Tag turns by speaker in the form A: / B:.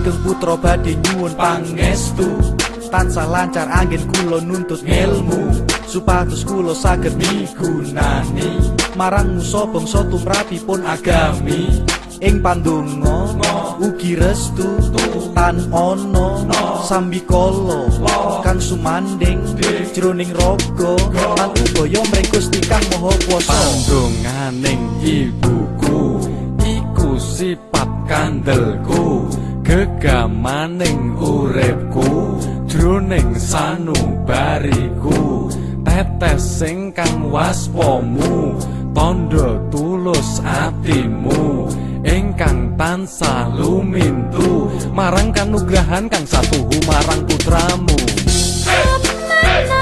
A: Sugeng putra badhe nyuwun pangestu, tansah lancar anggen kula nuntut ilmu, supados kula saged migunani marang musa bangsa tumrapipun agami. Ing pandonga ugi restu tan ana sambikala kang sumanding jroning raga lan ubaya mring Gusti Kang Maha Kuwasa. Pandonganing ibuku iku sifat kandelku, gegamaning uripku jroning sanubariku, tetes ingkang waspamu tandha tulus atimu ingkang tansah lumintu marang kanugrahan kang satuhu marang putramu.